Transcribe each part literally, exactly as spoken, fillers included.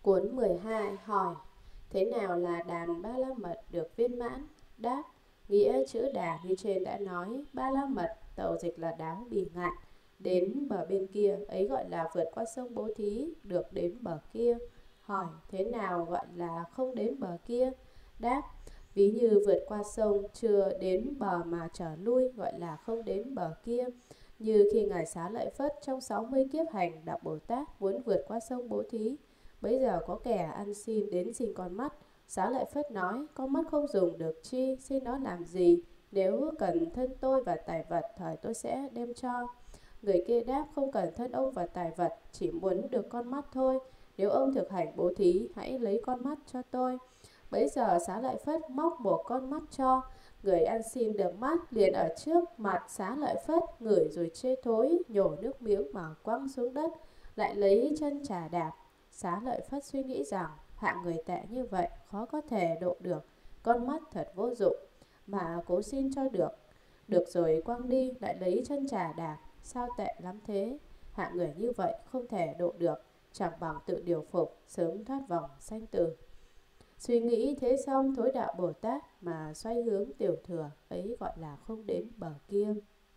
Cuốn mười hai hỏi: thế nào là đàn ba la mật được viên mãn? Đáp: nghĩa chữ đà như trên đã nói, ba la mật tàu dịch là đáng bỉ ngạn, đến bờ bên kia ấy gọi là vượt qua sông Bố Thí, được đến bờ kia. Hỏi: thế nào gọi là không đến bờ kia? Đáp: ví như vượt qua sông chưa đến bờ mà trở lui gọi là không đến bờ kia. Như khi ngài Xá Lợi Phất trong sáu mươi kiếp hành đạo Bồ Tát muốn vượt qua sông Bố Thí, bấy giờ có kẻ ăn xin đến xin con mắt. Xá Lợi Phất nói: con mắt không dùng được chi, xin nó làm gì? Nếu cần thân tôi và tài vật, thời tôi sẽ đem cho. Người kia đáp: không cần thân ông và tài vật, chỉ muốn được con mắt thôi. Nếu ông thực hành bố thí, hãy lấy con mắt cho tôi. Bấy giờ Xá Lợi Phất móc một con mắt cho. Người ăn xin được mắt, liền ở trước mặt Xá Lợi Phất ngửi rồi chê thối, nhổ nước miếng mà quăng xuống đất, lại lấy chân trà đạp. Xá Lợi Phất suy nghĩ rằng hạng người tệ như vậy khó có thể độ được, con mắt thật vô dụng, mà cố xin cho được. Được rồi quăng đi, lại lấy chân trà đạp. Sao tệ lắm thế? Hạng người như vậy không thể độ được, chẳng bằng tự điều phục, sớm thoát vòng sanh tử. Suy nghĩ thế xong, Thối Đạo Bồ Tát mà xoay hướng tiểu thừa, ấy gọi là không đến bờ kia.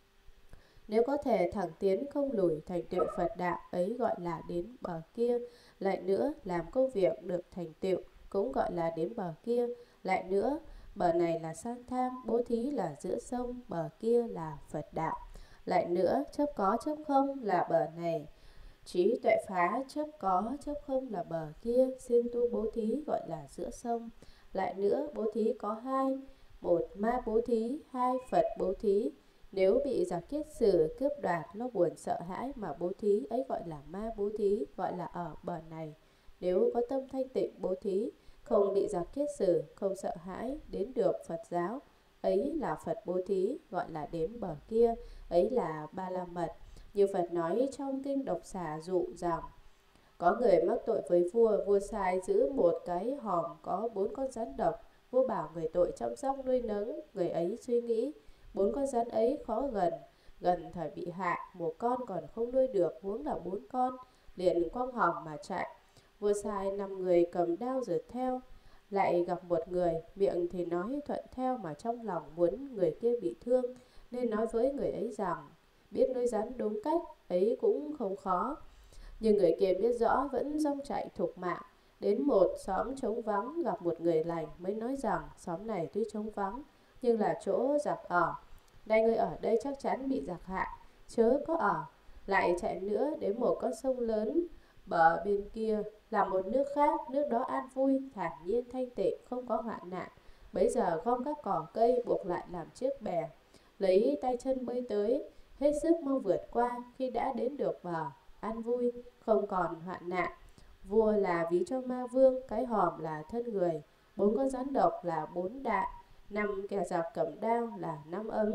Nếu có thể thẳng tiến không lùi thành tựu Phật đạo, ấy gọi là đến bờ kia. Lại nữa, làm công việc được thành tựu cũng gọi là đến bờ kia. Lại nữa, bờ này là san tham, bố thí là giữa sông, bờ kia là Phật đạo. Lại nữa, chấp có chấp không là bờ này, trí tuệ phá chấp có chấp không là bờ kia, siêng tu bố thí gọi là giữa sông. Lại nữa, bố thí có hai: một ma bố thí, hai Phật bố thí. Nếu bị giặc kiết sử cướp đoạt, lo buồn sợ hãi mà bố thí, ấy gọi là ma bố thí, gọi là ở bờ này. Nếu có tâm thanh tịnh bố thí, không bị giặc kiết sử, không sợ hãi, đến được Phật giáo, ấy là Phật bố thí, gọi là đến bờ kia, ấy là ba la mật. Như Phật nói trong kinh Độc Xà Dụ rằng: có người mắc tội với vua, vua sai giữ một cái hòm có bốn con rắn độc. Vua bảo người tội chăm sóc nuôi nấng. Người ấy suy nghĩ: bốn con rắn ấy khó gần, gần thời bị hại, một con còn không nuôi được, huống là bốn con. Liền quăng hòm mà chạy. Vua sai năm người cầm đao rượt theo. Lại gặp một người, miệng thì nói thuận theo mà trong lòng muốn người kia bị thương, nên nói với người ấy rằng: biết nuôi rắn đúng cách, ấy cũng không khó. Nhưng người kia biết rõ vẫn rong chạy thục mạng. Đến một xóm trống vắng, gặp một người lành, mới nói rằng: xóm này tuy trống vắng, nhưng là chỗ giặc ở. Đây ngươi ở đây chắc chắn bị giặc hại, chớ có ở. Lại chạy nữa đến một con sông lớn, bờ bên kia là một nước khác. Nước đó an vui, thản nhiên, thanh tịnh, không có hoạn nạn. Bấy giờ gom các cỏ cây buộc lại làm chiếc bè, lấy tay chân bơi tới, hết sức mong vượt qua. Khi đã đến được bờ, an vui, không còn hoạn nạn. Vua là ví cho ma vương, cái hòm là thân người, bốn con rắn độc là bốn đạn, năm kẻ giặc cầm đao là năm ấm.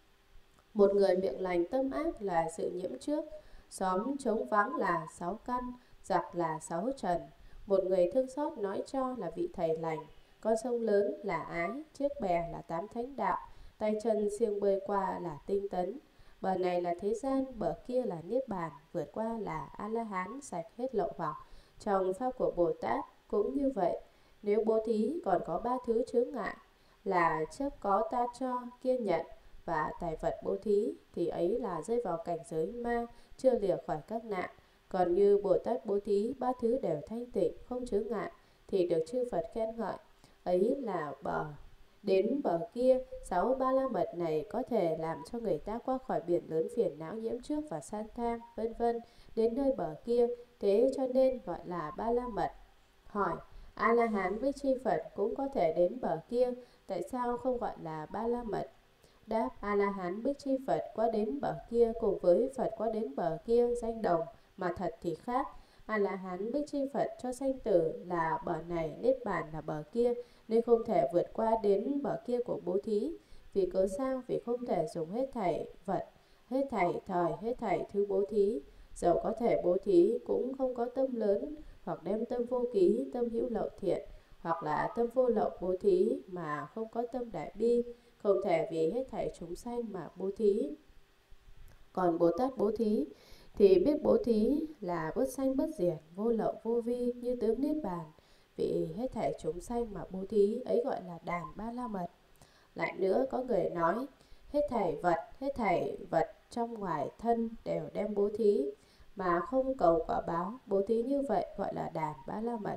Một người miệng lành tâm ác là sự nhiễm trước. Xóm trống vắng là sáu căn, giặc là sáu trần. Một người thương xót nói cho là vị thầy lành. Con sông lớn là ái, chiếc bè là tám thánh đạo, tay chân siêng bơi qua là tinh tấn. Bờ này là thế gian, bờ kia là niết bàn, vượt qua là A-la-hán, sạch hết lậu hoặc. Trong pháp của Bồ Tát cũng như vậy. Nếu bố thí còn có ba thứ chướng ngại là chấp có ta cho, kia nhận và tài vật bố thí, thì ấy là rơi vào cảnh giới ma, chưa lìa khỏi các nạn. Còn như Bồ Tát bố thí ba thứ đều thanh tịnh, không chướng ngại, thì được chư Phật khen ngợi, ấy là bờ. Đến bờ kia, sáu ba la mật này có thể làm cho người ta qua khỏi biển lớn phiền não nhiễm trước và san tham, vân vân, đến nơi bờ kia, thế cho nên gọi là ba la mật. Hỏi: A La Hán với chi Phật cũng có thể đến bờ kia, tại sao không gọi là ba la mật? Đáp: A La Hán Bích Chi Phật qua đến bờ kia cùng với Phật qua đến bờ kia danh đồng, mà thật thì khác. A La Hán Bích Chi Phật cho sanh tử là bờ này, niết bàn là bờ kia, nên không thể vượt qua đến bờ kia của bố thí. Vì cớ sao? Vì không thể dùng hết thảy vật, hết thảy thời, hết thảy thứ bố thí. Dẫu có thể bố thí cũng không có tâm lớn, hoặc đem tâm vô ký, tâm hữu lậu thiện, hoặc là tâm vô lậu bố thí mà không có tâm đại bi, không thể vì hết thảy chúng sanh mà bố thí. Còn Bồ Tát bố thí thì biết bố thí là bất sanh bất diệt, vô lậu vô vi như tướng niết bàn. Vì hết thảy chúng sanh mà bố thí ấy gọi là đàn ba la mật. Lại nữa có người nói hết thảy vật, hết thảy vật trong ngoài thân đều đem bố thí mà không cầu quả báo, bố thí như vậy gọi là đàn ba la mật.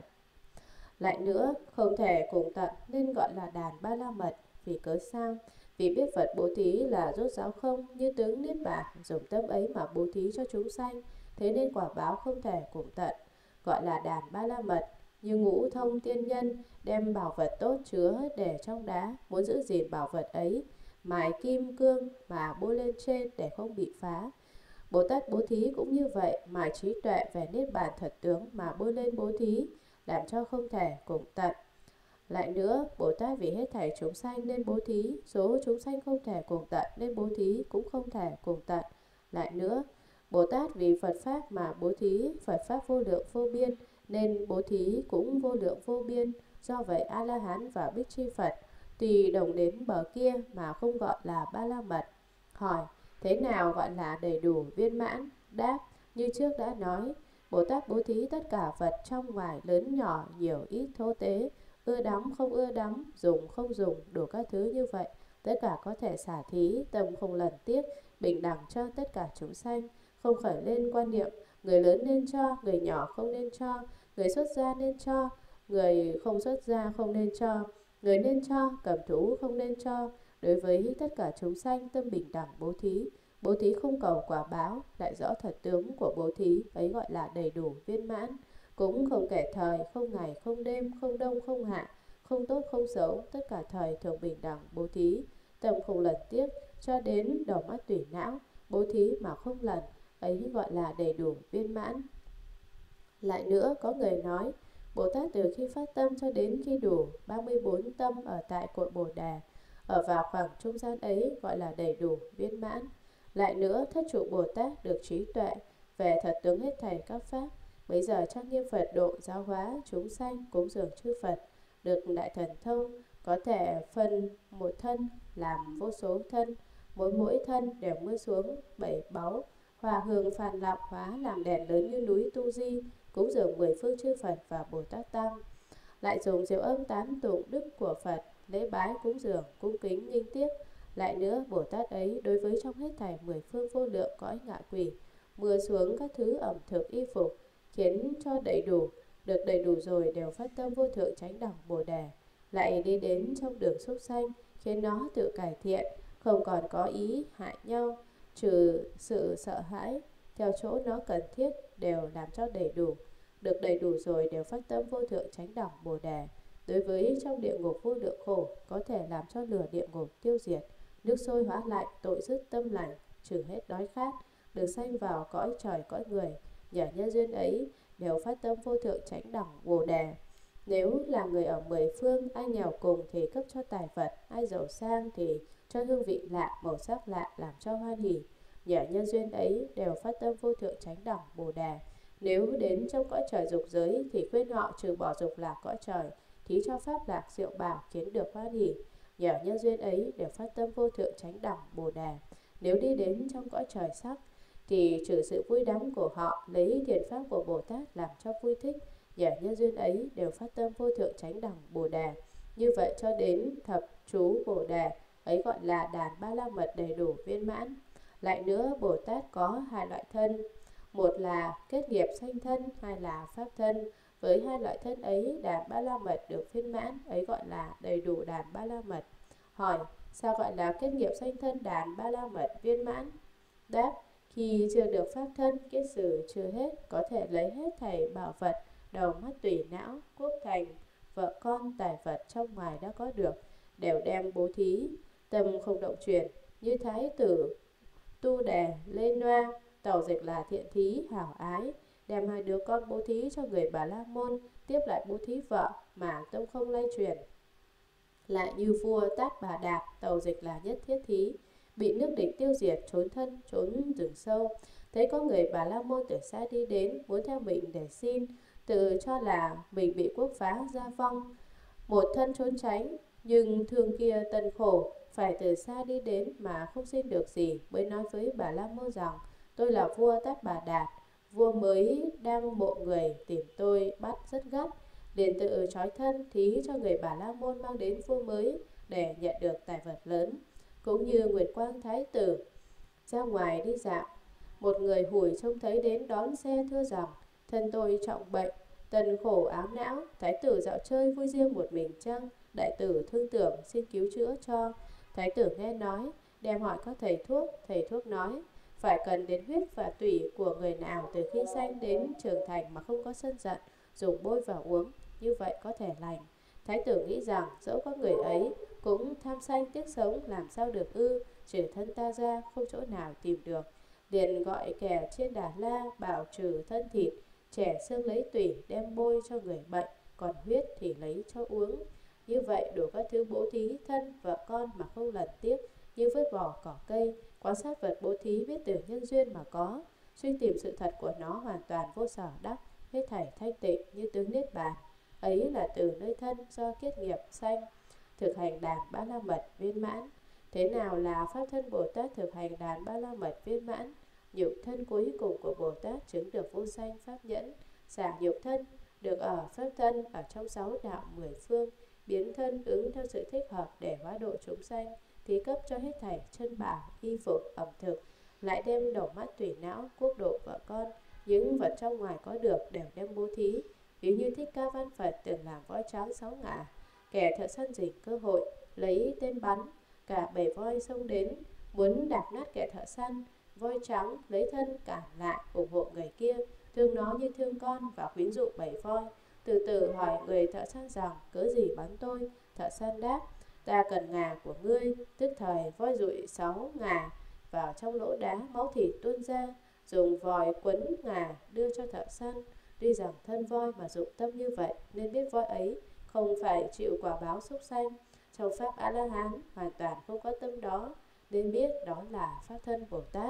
Lại nữa không thể cùng tận nên gọi là đàn ba la mật. Vì cớ sao? Vì biết vật bố thí là rốt ráo không, như tướng niết bàn, dùng tâm ấy mà bố thí cho chúng sanh, thế nên quả báo không thể cùng tận, gọi là đàn ba la mật. Như Ngũ Thông tiên nhân đem bảo vật tốt chứa để trong đá, muốn giữ gìn bảo vật ấy, mài kim cương mà bôi lên trên để không bị phá. Bồ Tát bố thí cũng như vậy, mài trí tuệ về niết bàn thật tướng mà bôi lên bố thí, làm cho không thể cùng tận. Lại nữa, Bồ Tát vì hết thảy chúng sanh nên bố thí, số chúng sanh không thể cùng tận nên bố thí cũng không thể cùng tận. Lại nữa, Bồ Tát vì Phật Pháp mà bố thí, Phật Pháp vô lượng vô biên nên bố thí cũng vô lượng vô biên. Do vậy A-la-hán và Bích Chi Phật tùy đồng đến bờ kia mà không gọi là ba la mật. Hỏi, thế nào gọi là đầy đủ viên mãn? Đáp, như trước đã nói, Bồ Tát bố thí tất cả vật trong ngoài lớn nhỏ, nhiều ít thô tế, ưa đắm không ưa đắm, dùng không dùng, đủ các thứ như vậy. Tất cả có thể xả thí, tâm không lần tiếc, bình đẳng cho tất cả chúng sanh, không khởi lên quan niệm, người lớn nên cho, người nhỏ không nên cho, người xuất gia nên cho, người không xuất gia không nên cho, người nên cho, cầm thú không nên cho. Đối với tất cả chúng sanh tâm bình đẳng bố thí, bố thí không cầu quả báo, lại rõ thật tướng của bố thí ấy gọi là đầy đủ viên mãn. Cũng không kể thời, không ngày, không đêm, không đông, không hạ, không tốt, không xấu, tất cả thời thường bình đẳng bố thí, tâm không lần tiếc, cho đến đầu mắt tủy não, bố thí mà không lần, ấy gọi là đầy đủ viên mãn. Lại nữa có người nói, Bồ Tát từ khi phát tâm cho đến khi đủ ba mươi bốn tâm ở tại cội Bồ Đề, ở vào khoảng trung gian ấy gọi là đầy đủ viên mãn. Lại nữa thất trụ Bồ Tát được trí tuệ về thật tướng hết thảy các pháp, bây giờ trang nghiêm Phật độ giáo hóa chúng sanh, cúng dường chư Phật, được đại thần thông, có thể phân một thân làm vô số thân, mỗi mỗi thân đều mưa xuống bảy báu, hòa hương phàn lọc hóa làm đèn lớn như núi Tu Di, cúng dường mười phương chư Phật và Bồ Tát Tăng. Lại dùng diệu âm tán tụng đức của Phật, lễ bái cúng dường, cung kính nghinh tiếc. Lại nữa Bồ Tát ấy đối với trong hết thảy mười phương vô lượng cõi ngạ quỷ, mưa xuống các thứ ẩm thực y phục, khiến cho đầy đủ, được đầy đủ rồi đều phát tâm vô thượng chánh đẳng Bồ Đề. Lại đi đến trong đường súc sanh, khiến nó tự cải thiện, không còn có ý hại nhau, trừ sự sợ hãi, theo chỗ nó cần thiết đều làm cho đầy đủ, được đầy đủ rồi đều phát tâm vô thượng chánh đẳng Bồ Đề. Đối với trong địa ngục vô lượng khổ, có thể làm cho lửa địa ngục tiêu diệt, nước sôi hóa lạnh, tội dứt tâm lành, trừ hết đói khát, được sanh vào cõi trời cõi người. Nhờ nhân duyên ấy đều phát tâm vô thượng chánh đẳng Bồ Đề. Nếu là người ở mười phương, ai nghèo cùng thì cấp cho tài vật, ai giàu sang thì cho hương vị lạ, màu sắc lạ, làm cho hoan hỉ. Nhờ nhân duyên ấy đều phát tâm vô thượng chánh đẳng Bồ Đề. Nếu đến trong cõi trời dục giới thì khuyên họ trừ bỏ dục lạc cõi trời, thí cho pháp lạc diệu bảo, khiến được hoan hỉ. Nhờ nhân duyên ấy đều phát tâm vô thượng chánh đẳng Bồ Đề. Nếu đi đến trong cõi trời sắc thì trừ sự vui đắm của họ, lấy thiện pháp của Bồ Tát làm cho vui thích. Nhờ nhân duyên ấy đều phát tâm vô thượng chánh đẳng Bồ Đề. Như vậy cho đến thập chú Bồ Đề, ấy gọi là đàn ba la mật đầy đủ viên mãn. Lại nữa Bồ Tát có hai loại thân, một là kết nghiệp sanh thân, hai là pháp thân. Với hai loại thân ấy, đàn ba la mật được viên mãn, ấy gọi là đầy đủ đàn ba la mật. Hỏi, sao gọi là kết nghiệp sanh thân đàn ba la mật viên mãn? Đáp, khi chưa được pháp thân, kết sử chưa hết, có thể lấy hết thảy bảo vật, đầu mắt tủy não, quốc thành, vợ con, tài vật trong ngoài đã có được, đều đem bố thí, tâm không động chuyển, như thái tử Tu Đề Lê Noa, tàu dịch là thiện thí, hảo ái, đem hai đứa con bố thí cho người Bà La Môn, tiếp lại bố thí vợ mà tâm không lay chuyển. Lại như vua Tát Bà Đạp, tàu dịch là nhất thiết thí, bị nước địch tiêu diệt, trốn thân, trốn rừng sâu. Thấy có người Bà La Môn từ xa đi đến, muốn theo mình để xin, tự cho là mình bị quốc phá gia vong, một thân trốn tránh, nhưng thương kia tân khổ, phải từ xa đi đến mà không xin được gì, mới nói với Bà La Môn rằng, Tôi là vua Tát Bà Đạt. Vua mới đang mộ người tìm tôi bắt rất gắt, liền tự trói thân thí cho người Bà La Môn mang đến vua mới để nhận được tài vật lớn. Cũng như Nguyệt Quang Thái tử ra ngoài đi dạo, một người hủi trông thấy đến đón xe thưa rằng: thân tôi trọng bệnh, tần khổ áo não, thái tử dạo chơi vui riêng một mình chăng? Đại tử thương tưởng xin cứu chữa cho. Thái tử nghe nói, đem hỏi các thầy thuốc. Thầy thuốc nói: phải cần đến huyết và tủy của người nào từ khi sanh đến trưởng thành mà không có sân giận, dùng bôi vào uống, như vậy có thể lành. Thái tử nghĩ rằng dẫu có người ấy cũng tham sanh tiếc sống, làm sao được ư? Trừ thân ta ra không chỗ nào tìm được. Liền gọi kẻ trên Đà La bảo trừ thân thịt, trẻ xương lấy tủy đem bôi cho người bệnh, còn huyết thì lấy cho uống. Như vậy đủ các thứ bố thí thân vợ con mà không lần tiếc, như vứt bỏ cỏ cây. Quan sát vật bố thí biết từ nhân duyên mà có, suy tìm sự thật của nó hoàn toàn vô sở đắc, hết thảy thanh tịnh như tướng niết bàn. Ấy là từ nơi thân do kiết nghiệp sanh, thực hành đàn ba la mật viên mãn. Thế nào là pháp thân Bồ Tát thực hành đàn ba la mật viên mãn? Nhục thân cuối cùng của Bồ Tát chứng được vô sanh pháp nhẫn. Xả nhục thân được ở pháp thân ở trong sáu đạo mười phương, biến thân ứng theo sự thích hợp để hóa độ chúng sanh, thí cấp cho hết thảy chân bảo, y phục, ẩm thực, lại đem đầu mắt tủy não, quốc độ vợ con, những vật trong ngoài có được đều đem bố thí. Ví như Thích Ca Văn Phật từng làm voi trắng sáu ngả, kẻ thợ săn rình cơ hội lấy tên bắn, cả bầy voi xông đến muốn đạp nát kẻ thợ săn. Voi trắng lấy thân cản lại ủng hộ người kia, thương nó như thương con và khuyến dụ bầy voi. Từ từ hỏi người thợ săn rằng: cớ gì bắn tôi? Thợ săn đáp: ta cần ngà của ngươi. Tức thời voi dụi sáu ngà vào trong lỗ đá, máu thịt tuôn ra, dùng vòi quấn ngà đưa cho thợ săn. Tuy rằng thân voi mà dụng tâm như vậy, nên biết voi ấy không phải chịu quả báo súc sanh. Trong pháp A La Hán hoàn toàn không có tâm đó, nên biết đó là pháp thân Bồ Tát.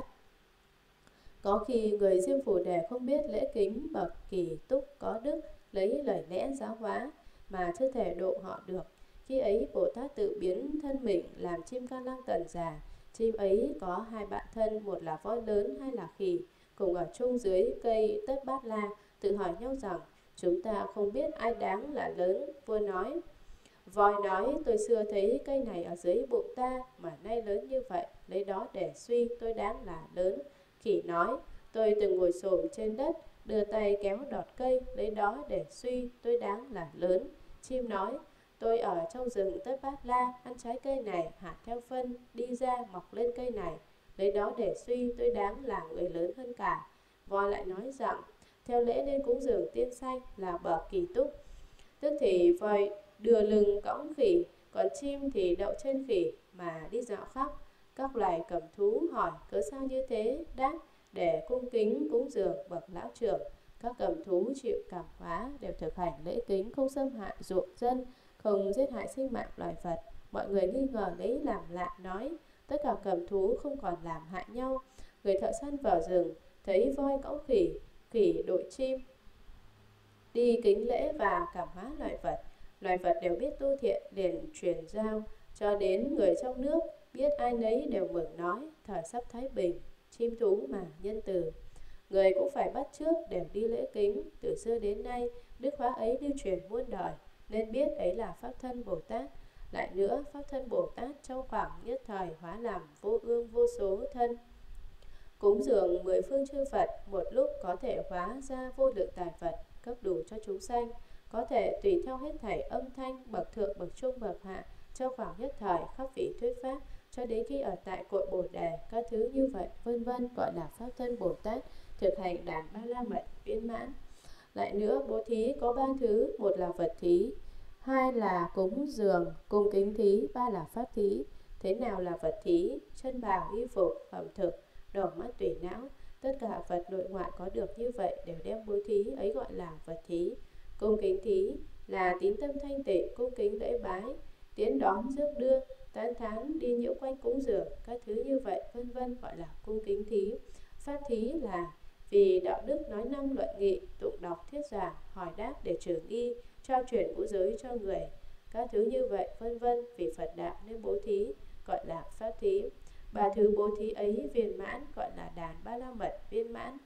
Có khi người Diêm Phù Đề không biết lễ kính bậc kỳ túc có đức, lấy lời lẽ giáo hóa mà chưa thể độ họ được. Khi ấy Bồ Tát tự biến thân mình làm chim Ca Lăng Tần già. Chim ấy có hai bạn thân, một là voi lớn, hai là khỉ, cùng ở chung dưới cây Tất Bát La, tự hỏi nhau rằng: chúng ta không biết ai đáng là lớn. Vua nói: voi nói: tôi xưa thấy cây này ở dưới bụng ta mà nay lớn như vậy, lấy đó để suy tôi đáng là lớn. Khỉ nói: tôi từng ngồi xổm trên đất, đưa tay kéo đọt cây, lấy đó để suy tôi đáng là lớn. Chim nói: tôi ở trong rừng Tất Bát La, ăn trái cây này, hạt theo phân đi ra mọc lên cây này, lấy đó để suy tôi đáng là người lớn hơn cả. Voi lại nói rằng: theo lễ nên cúng dường tiên sanh là bậc kỳ túc. Tức thì voi đưa lưng cõng khỉ, còn chim thì đậu trên khỉ mà đi dạo khắp. Các loài cầm thú hỏi cớ sao như thế, đáp: để cung kính cúng dường bậc lão trưởng. Các cầm thú chịu cảm hóa, đều thực hành lễ kính, không xâm hại ruộng dân, không giết hại sinh mạng loài vật. Mọi người nghi ngờ lấy làm lạ, nói: tất cả cầm thú không còn làm hại nhau. Người thợ săn vào rừng thấy voi cõng khỉ, khỉ đội chim, đi kính lễ và cảm hóa loài vật. Loài vật đều biết tu thiện, liền truyền giao cho đến người trong nước, biết ai nấy đều mừng nói: thời sắp thái bình, chim thú mà nhân từ. Người cũng phải bắt chước đều đi lễ kính. Từ xưa đến nay đức hóa ấy lưu truyền muôn đời, nên biết ấy là pháp thân Bồ Tát. Lại nữa, pháp thân Bồ Tát trong khoảng nhất thời hóa làm vô ương vô số thân. Cúng dường mười phương chư Phật, một lúc có thể hóa ra vô lượng tài vật, cấp đủ cho chúng sanh. Có thể tùy theo hết thảy âm thanh, bậc thượng, bậc trung, bậc hạ, trong khoảng nhất thời khắp vị thuyết pháp, cho đến khi ở tại cội Bồ Đề, các thứ như vậy, vân vân, gọi là pháp thân Bồ Tát thực hành đàn ba la mật viên mãn. Lại nữa, bố thí có ba thứ: một là vật thí, hai là cúng dường cung kính thí, ba là pháp thí. Thế nào là vật thí? Chân bào, y phục, ẩm thực, đầu mắt tủy não, tất cả vật nội ngoại có được như vậy đều đem bố thí, ấy gọi là vật thí. Cung kính thí là tín tâm thanh tịnh, cung kính lễ bái, tiến đón rước đưa, tán thán đi nhiễu quanh cúng dường, các thứ như vậy, vân vân, gọi là cung kính thí. Pháp thí là vì đạo đức nói năng luận nghị, tụng đọc thuyết giảng, hỏi đáp để trừ nghi, trao chuyển ngũ giới cho người, các thứ như vậy, vân vân, vì Phật đạo nên bố thí, gọi là pháp thí. ba thứ bố thí ấy viên mãn gọi là đàn ba la mật viên mãn.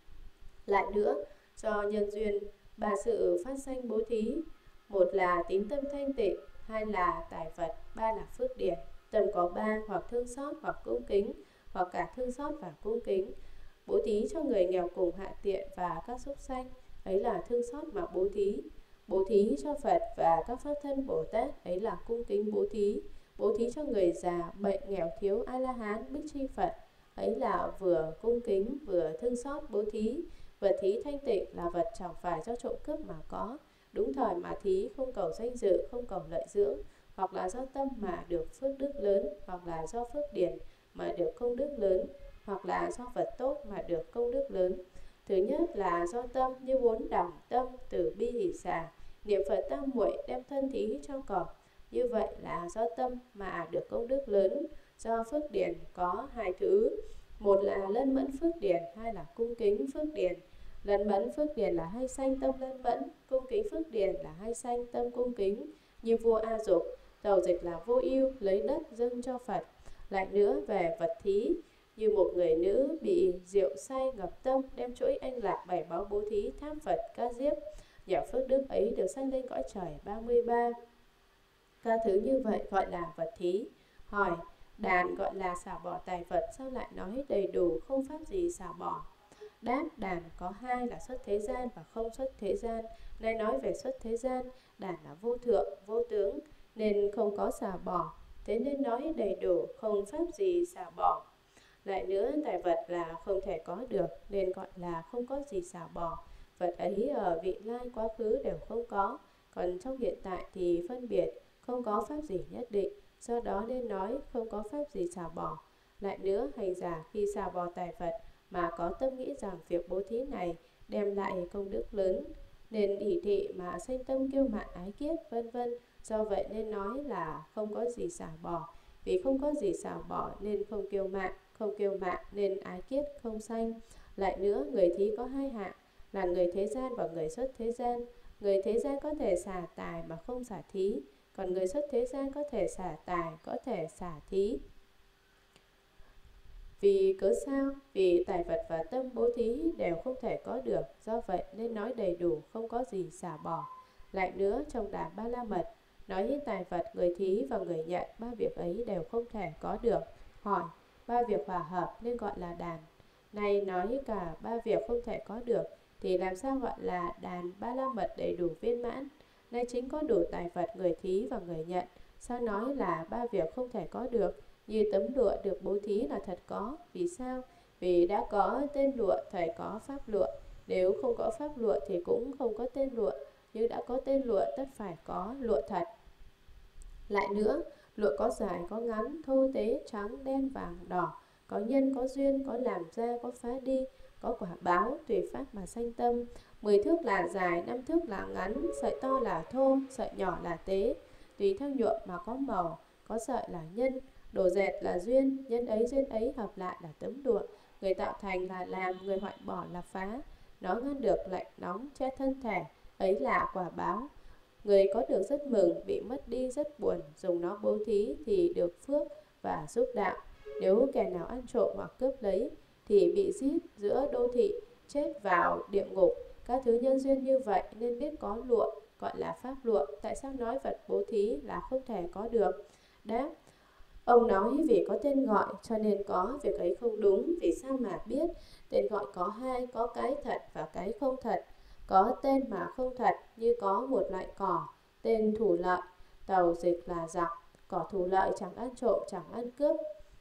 Lại nữa, do nhân duyên ba sự phát sanh bố thí, một là tín tâm thanh tịnh, hai là tài vật, ba là phước điển. Tâm có ba, hoặc thương xót hoặc cung kính, hoặc cả thương xót và cung kính. Bố thí cho người nghèo cùng hạ tiện và các súc sanh, ấy là thương xót mà bố thí. Bố thí cho Phật và các pháp thân Bồ Tát, ấy là cung kính bố thí. Bố thí cho người già, bệnh, nghèo thiếu, A-la-hán, bích chi Phật, ấy là vừa cung kính vừa thương xót bố thí. Vật thí thanh tịnh là vật chẳng phải do trộm cướp mà có, đúng thời mà thí, không cầu danh dự, không cầu lợi dưỡng, hoặc là do tâm mà được phước đức lớn, hoặc là do phước điển mà được công đức lớn, hoặc là do vật tốt mà được công đức lớn. Thứ nhất là do tâm, như bốn đẳng tâm, từ bi hỷ xả, niệm Phật tam muội, đem thân thí cho cọp. Như vậy là do tâm mà được công đức lớn. Do phước điển có hai thứ, một là lân mẫn phước điển, hai là cung kính phước điển. Lân mẫn phước điển là hay sanh tâm lân mẫn, cung kính phước điển là hay sanh tâm cung kính. Như vua A Dục, tàu dịch là vô ưu, lấy đất dâng cho Phật. Lại nữa về vật thí, như một người nữ bị rượu say ngập tâm, đem chuỗi anh lạc bảy báo bố thí tham Phật ca diếp, nhờ phước đức ấy được sanh lên cõi trời ba mươi ba. Các thứ như vậy gọi là vật thí. Hỏi, đàn gọi là xả bỏ tài vật, sao lại nói đầy đủ không pháp gì xả bỏ? Đáp, đàn có hai là xuất thế gian và không xuất thế gian. Nay nói về xuất thế gian, đàn là vô thượng, vô tướng, nên không có xả bỏ. Thế nên nói đầy đủ, không pháp gì xả bỏ. Lại nữa, tài vật là không thể có được, nên gọi là không có gì xả bỏ. Vật ấy ở vị lai quá khứ đều không có, còn trong hiện tại thì phân biệt, không có pháp gì nhất định. Do đó nên nói không có pháp gì xả bỏ. Lại nữa, hành giả khi xả bỏ tài vật mà có tâm nghĩ rằng việc bố thí này đem lại công đức lớn, nên ỷ thị mà sanh tâm kiêu mạn ái kiết, vân vân. Do vậy nên nói là không có gì xả bỏ. Vì không có gì xả bỏ nên không kiêu mạn, không kiêu mạn nên ái kiết không sanh. Lại nữa, người thí có hai hạng, là người thế gian và người xuất thế gian. Người thế gian có thể xả tài mà không xả thí, còn người xuất thế gian có thể xả tài, có thể xả thí. Vì cớ sao? Vì tài vật và tâm bố thí đều không thể có được, do vậy nên nói đầy đủ, không có gì xả bỏ. Lại nữa, trong đàn ba la mật, nói tài vật, người thí và người nhận, ba việc ấy đều không thể có được. Hỏi, ba việc hòa hợp nên gọi là đàn. Này nói cả ba việc không thể có được, thì làm sao gọi là đàn ba la mật đầy đủ viên mãn? Nay chính có đủ tài vật, người thí và người nhận, sao nói là ba việc không thể có được? Như tấm lụa được bố thí là thật có. Vì sao? Vì đã có tên lụa, thời có pháp lụa. Nếu không có pháp lụa thì cũng không có tên lụa. Nhưng đã có tên lụa tất phải có lụa thật. Lại nữa, lụa có dài, có ngắn, thô tế, trắng, đen, vàng, đỏ, có nhân, có duyên, có làm ra, có phá đi, có quả báo, tùy pháp mà sanh tâm. Mười thước là dài, năm thước là ngắn, sợi to là thô, sợi nhỏ là tế. Tùy theo nhuộm mà có màu, có sợi là nhân, đồ dệt là duyên, nhân ấy duyên ấy hợp lại là tấm lụa. Người tạo thành là làm, người hoại bỏ là phá. Nó ngăn được lạnh nóng che thân thể, ấy là quả báo. Người có được rất mừng, bị mất đi rất buồn, dùng nó bố thí thì được phước và giúp đạo. Nếu kẻ nào ăn trộm hoặc cướp lấy thì bị giết giữa đô thị, chết vào địa ngục. Các thứ nhân duyên như vậy nên biết có lụa, gọi là pháp lụa. Tại sao nói vật bố thí là không thể có được? Đáp, ông nói vì có tên gọi cho nên có, việc ấy không đúng. Vì sao mà biết? Tên gọi có hai, có cái thật và cái không thật. Có tên mà không thật, như có một loại cỏ, tên thủ lợi, tàu dịch là giặc. Cỏ thủ lợi chẳng ăn trộm, chẳng ăn cướp,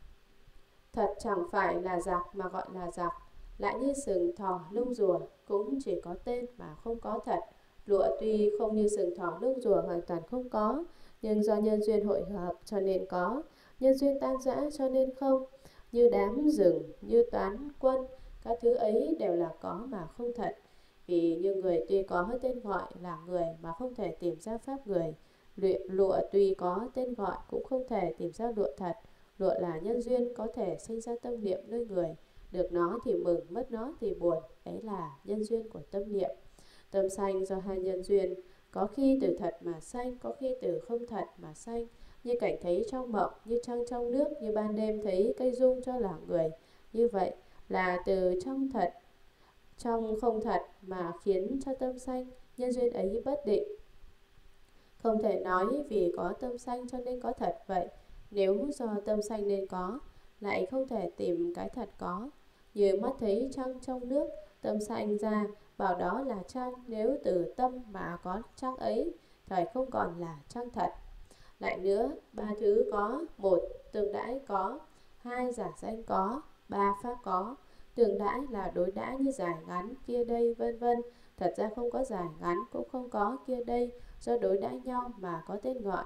thật chẳng phải là giặc mà gọi là giặc. Lại như sừng, thỏ, lông rùa, cũng chỉ có tên mà không có thật. Lụa tuy không như sừng, thỏ, lông rùa hoàn toàn không có, nhưng do nhân duyên hội hợp cho nên có, nhân duyên tan rã cho nên không. Như đám rừng, như toán quân, các thứ ấy đều là có mà không thật. Vì như người tuy có tên gọi là người mà không thể tìm ra pháp người, lụa tuy có tên gọi cũng không thể tìm ra lụa thật. Lụa là nhân duyên có thể sinh ra tâm niệm nơi người, được nó thì mừng, mất nó thì buồn, ấy là nhân duyên của tâm niệm. Tâm sanh do hai nhân duyên, có khi từ thật mà sanh, có khi từ không thật mà sanh. như cảnh thấy trong mộng, như trăng trong nước, như ban đêm thấy cây rung cho là người. Như vậy là từ trong thật, trong không thật mà khiến cho tâm sanh, nhân duyên ấy bất định. Không thể nói vì có tâm sanh cho nên có thật vậy. Nếu do tâm sanh nên có, lại không thể tìm cái thật có. Như mắt thấy trăng trong nước, tâm sanh ra, bảo đó là trăng. Nếu từ tâm mà có trăng ấy, thời không còn là trăng thật. Lại nữa, ba thứ có: một, tương đãi có; hai, giả danh có; ba, pháp có. Tương đãi là đối đãi như dài ngắn, kia đây, vân vân. Thật ra không có dài ngắn, cũng không có kia đây, do đối đãi nhau mà có tên gọi.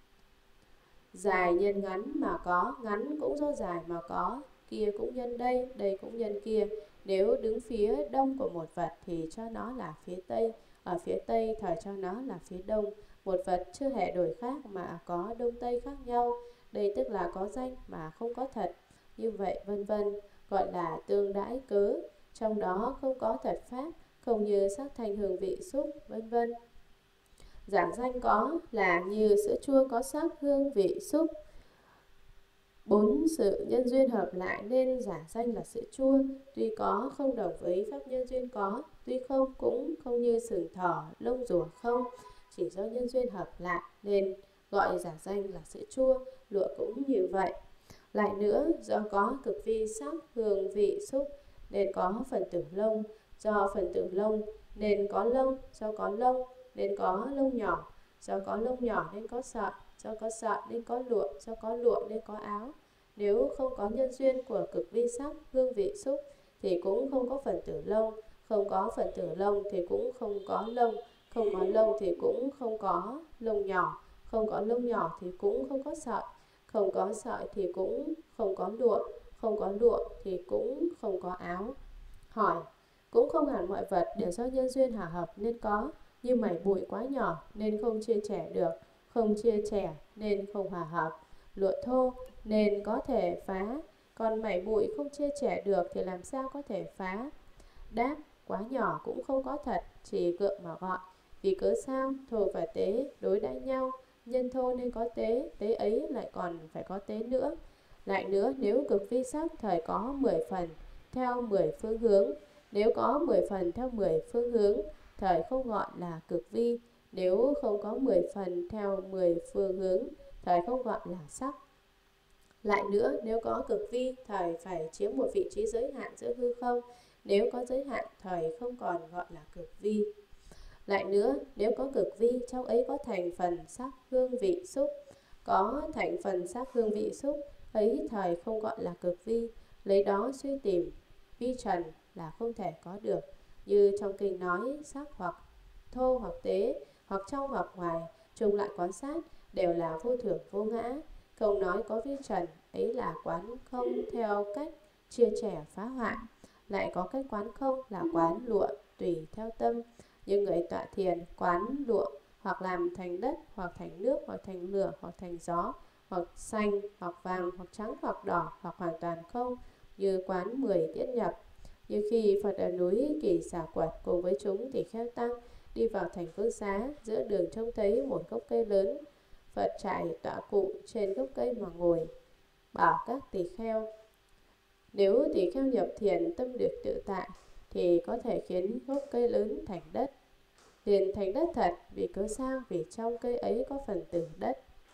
Dài nhân ngắn mà có, ngắn cũng do dài mà có, kia cũng nhân đây, đây cũng nhân kia. Nếu đứng phía đông của một vật thì cho nó là phía tây, ở phía tây thời cho nó là phía đông. Một vật chưa hề đổi khác mà có đông tây khác nhau, đây tức là có danh mà không có thật. Như vậy vân vân, gọi là tương đãi cớ, trong đó không có thật pháp, không như sắc thanh hương vị xúc, vân vân. Giảng danh có là như sữa chua có sắc hương vị xúc, bốn sự nhân duyên hợp lại nên giả danh là sữa chua. Tuy có không đồng với pháp nhân duyên có, tuy không cũng không như sừng thỏ, lông rùa không. Chỉ do nhân duyên hợp lại nên gọi giả danh là sữa chua. Lụa cũng như vậy. Lại nữa, do có cực vi sắc hương vị xúc nên có phần tử lông, do phần tử lông nên có lông, do có lông nên có lông nhỏ, do có lông nhỏ nên có sợi, do có sợi nên có lụa, do có lụa nên có áo. Nếu không có nhân duyên của cực vi sắc hương vị xúc thì cũng không có phần tử lông, không có phần tử lông thì cũng không có lông, không có lông thì cũng không có lông nhỏ, không có lông nhỏ thì cũng không có sợi, không có sợi thì cũng không có lụa, không có lụa thì cũng không có áo. Hỏi: cũng không hẳn mọi vật đều do nhân duyên hòa hợp nên có, như mảy bụi quá nhỏ nên không chia trẻ được, không chia trẻ nên không hòa hợp. Lụa thô nên có thể phá, còn mảy bụi không chia trẻ được thì làm sao có thể phá? Đáp: quá nhỏ cũng không có thật, chỉ gượng mà gọi. Vì cớ sao? Thô và tế đối đãi nhau, nhân thô nên có tế, tế ấy lại còn phải có tế nữa. Lại nữa, nếu cực vi sắc thời có mười phần theo mười phương hướng, nếu có mười phần theo mười phương hướng, thời không gọi là cực vi. Nếu không có mười phần theo mười phương hướng, thời không gọi là sắc. Lại nữa, nếu có cực vi, thời phải chiếm một vị trí giới hạn giữa hư không. Nếu có giới hạn, thời không còn gọi là cực vi. Lại nữa, nếu có cực vi, trong ấy có thành phần sắc hương vị xúc. Có thành phần sắc hương vị xúc, ấy thời không gọi là cực vi. Lấy đó suy tìm, vi trần là không thể có được. Như trong kinh nói, sắc hoặc thô hoặc tế, hoặc trong hoặc ngoài, chung lại quan sát, đều là vô thường vô ngã. Không nói có vi trần, ấy là quán không theo cách chia trẻ phá hoại. Lại có cách quán không là quán lụa tùy theo tâm. Như người tọa thiền quán lụa hoặc làm thành đất, hoặc thành nước, hoặc thành lửa, hoặc thành gió, hoặc xanh, hoặc vàng, hoặc trắng, hoặc đỏ, hoặc hoàn toàn không. Như quán mười tiết nhập. Như khi Phật ở núi Kỳ Xà Quật cùng với chúng tỳ kheo tăng đi vào thành Phương Xá, giữa đường trông thấy một gốc cây lớn. Phật trải tọa cụ trên gốc cây mà ngồi, bảo các tỳ kheo: nếu tỳ kheo nhập thiền tâm được tự tại thì có thể khiến gốc cây lớn thành đất. Liền thành đất thật, vì cớ sao? Vì trong cây ấy có phần tử đất.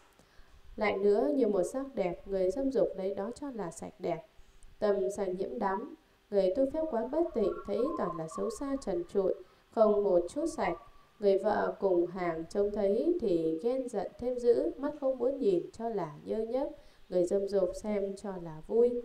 Lại nữa, như một sắc đẹp, người dâm dục lấy đó cho là sạch đẹp. Tâm sanh nhiễm đắm, người tu phép quán bất tịnh thấy toàn là xấu xa trần trụi, không một chút sạch. Người vợ cùng hàng trông thấy thì ghen giận thêm dữ, mắt không muốn nhìn cho là nhơ nhớp. Người dâm dục xem cho là vui,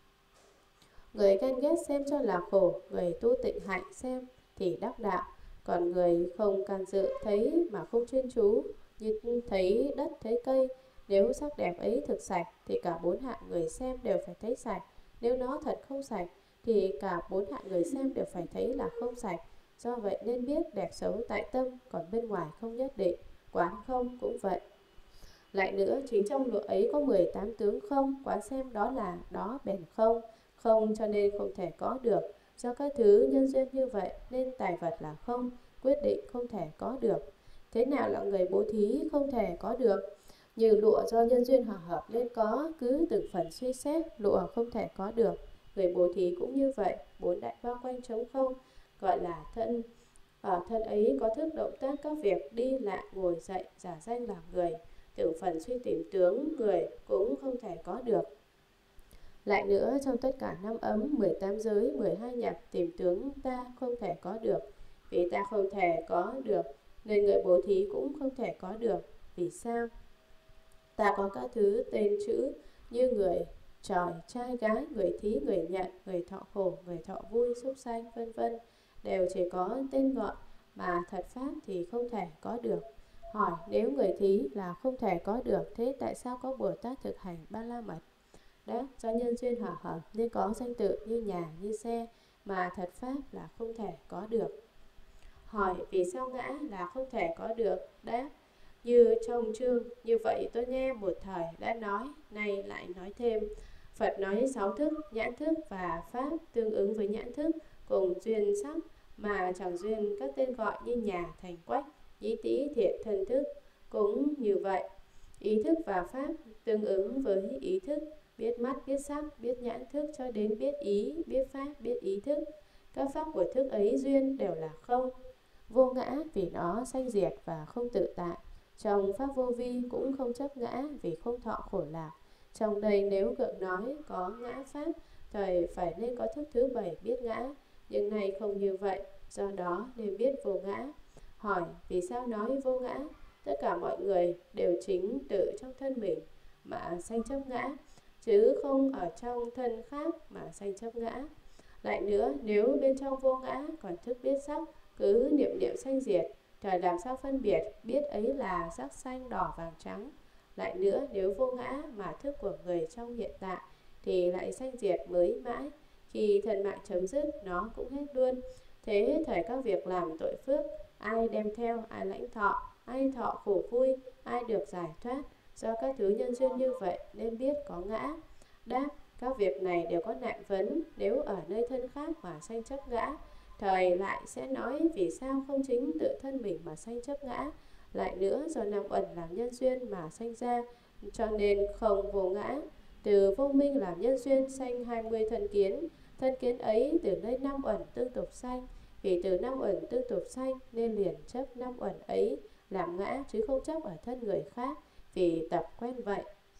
người ghen ghét xem cho là khổ. Người tu tịnh hạnh xem thì đắc đạo. Còn người không can dự thấy mà không chuyên chú, như thấy đất thấy cây. Nếu sắc đẹp ấy thực sạch thì cả bốn hạng người xem đều phải thấy sạch. Nếu nó thật không sạch thì cả bốn hạng người xem đều phải thấy là không sạch. Do vậy nên biết đẹp xấu tại tâm, còn bên ngoài không nhất định. Quán không cũng vậy. Lại nữa, chính trong lụa ấy có mười tám tướng không, quán xem đó là đó bền không. Không cho nên không thể có được. Do các thứ nhân duyên như vậy nên tài vật là không, quyết định không thể có được. Thế nào là người bố thí không thể có được? Như lụa do nhân duyên hòa hợp nên có, cứ từng phần suy xét, lụa không thể có được. Người bố thí cũng như vậy, bốn đại bao quanh trống không, gọi là thân. Ở thân ấy có thức động tác các việc đi lại ngồi dậy, giả danh là người. Từng phần suy tìm tướng người cũng không thể có được. Lại nữa, trong tất cả năm ấm, mười tám giới, mười hai nhạc, tìm tướng ta không thể có được. Vì ta không thể có được, nên người bố thí cũng không thể có được. Vì sao? Ta có các thứ tên chữ như người, trời, trai, gái, người thí, người nhận, người thọ khổ, người thọ vui, súc sanh, vân vân đều chỉ có tên gọi, mà thật pháp thì không thể có được. Hỏi, nếu người thí là không thể có được, thế tại sao có Bồ Tát thực hành Ba La Mật? Đáp, do nhân duyên hòa hợp nên có danh tự như nhà, như xe, mà thật pháp là không thể có được. Hỏi, vì sao ngã là không thể có được? Đáp, như trong chương, như vậy tôi nghe một thời đã nói, nay lại nói thêm. Phật nói sáu thức, nhãn thức và pháp tương ứng với nhãn thức, cùng duyên sắc, mà chẳng duyên các tên gọi như nhà, thành, quách, nhĩ tý, thiện, thân thức. Cũng như vậy, ý thức và pháp tương ứng với ý thức, biết mắt, biết sắc, biết nhãn thức cho đến biết ý, biết pháp, biết ý thức. Các pháp của thức ấy duyên đều là không, vô ngã vì nó sanh diệt và không tự tại. Trong pháp vô vi cũng không chấp ngã vì không thọ khổ lạc. Trong đây nếu gượng nói có ngã pháp, thầy phải nên có thức thứ bảy biết ngã, nhưng này không như vậy, do đó nên biết vô ngã. Hỏi, vì sao nói vô ngã? Tất cả mọi người đều chính tự trong thân mình mà sanh chấp ngã, chứ không ở trong thân khác mà sanh chấp ngã. Lại nữa, nếu bên trong vô ngã còn thức biết sắc, cứ niệm niệm sanh diệt, trời làm sao phân biệt biết ấy là sắc xanh đỏ vàng trắng. Lại nữa, nếu vô ngã mà thức của người trong hiện tại thì lại sanh diệt mới mãi, khi thân mạng chấm dứt nó cũng hết luôn. Thế thời các việc làm tội phước, ai đem theo, ai lãnh thọ, ai thọ khổ vui, ai được giải thoát. Do các thứ nhân duyên như vậy nên biết có ngã. Đáp, các việc này đều có nạn vấn, nếu ở nơi thân khác mà sanh chấp ngã, thời lại sẽ nói vì sao không chính tự thân mình mà sanh chấp ngã. Lại nữa, do năm uẩn làm nhân duyên mà sanh ra, cho nên không vô ngã. Từ vô minh làm nhân duyên sanh hai mươi thân kiến, thân kiến ấy từ nơi năm uẩn tương tục sanh. Vì từ năm uẩn tương tục sanh nên liền chấp năm uẩn ấy làm ngã, chứ không chấp ở thân người khác, vì tập quen vậy.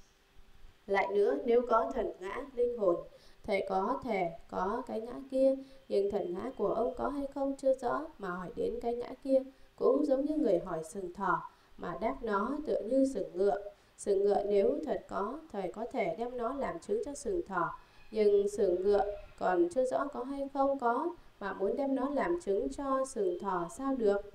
Lại nữa, nếu có thần ngã, linh hồn, thầy có thể có cái ngã kia, nhưng thần ngã của ông có hay không chưa rõ, mà hỏi đến cái ngã kia cũng giống như người hỏi sừng thỏ, mà đáp nó tựa như sừng ngựa. Sừng ngựa nếu thật có, thầy có thể đem nó làm chứng cho sừng thỏ, nhưng sừng ngựa còn chưa rõ có hay không có, mà muốn đem nó làm chứng cho sừng thỏ sao được?